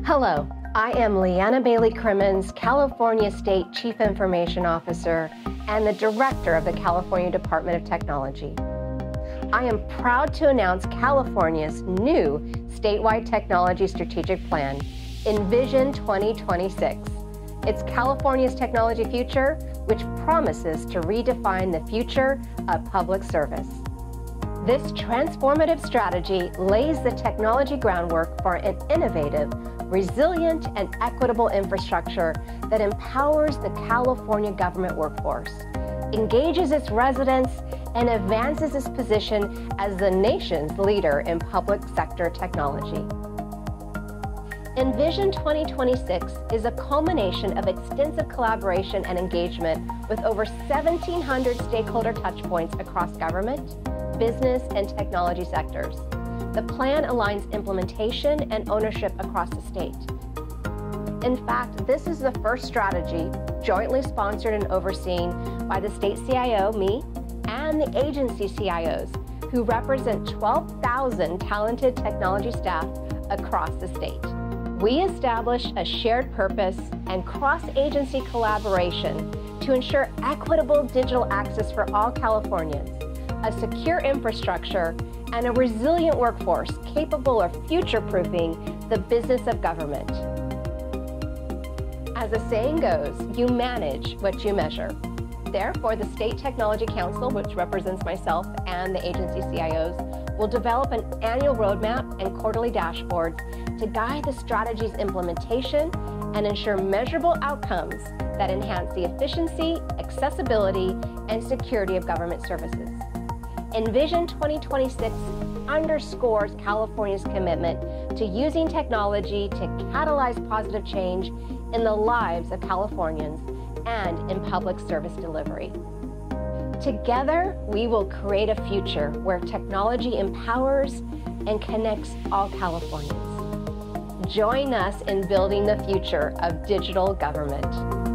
Hello, I am Leanna Bailey Crimmins, California State Chief Information Officer and the Director of the California Department of Technology. I am proud to announce California's new statewide technology strategic plan, Envision 2026. It's California's technology future, which promises to redefine the future of public service. This transformative strategy lays the technology groundwork for an innovative, resilient, and equitable infrastructure that empowers the California government workforce, engages its residents, and advances its position as the nation's leader in public sector technology. Envision 2026 is a culmination of extensive collaboration and engagement with over 1,700 stakeholder touchpoints across government, business, and technology sectors. The plan aligns implementation and ownership across the state. In fact, this is the first strategy jointly sponsored and overseen by the state CIO, me, and the agency CIOs, who represent 12,000 talented technology staff across the state. We established a shared purpose and cross-agency collaboration to ensure equitable digital access for all Californians, a secure infrastructure, and a resilient workforce capable of future-proofing the business of government. As the saying goes, you manage what you measure. Therefore, the State Technology Council, which represents myself and the agency CIOs, will develop an annual roadmap and quarterly dashboards to guide the strategy's implementation and ensure measurable outcomes that enhance the efficiency, accessibility, and security of government services. Envision 2026 underscores California's commitment to using technology to catalyze positive change in the lives of Californians and in public service delivery. Together, we will create a future where technology empowers and connects all Californians. Join us in building the future of digital government.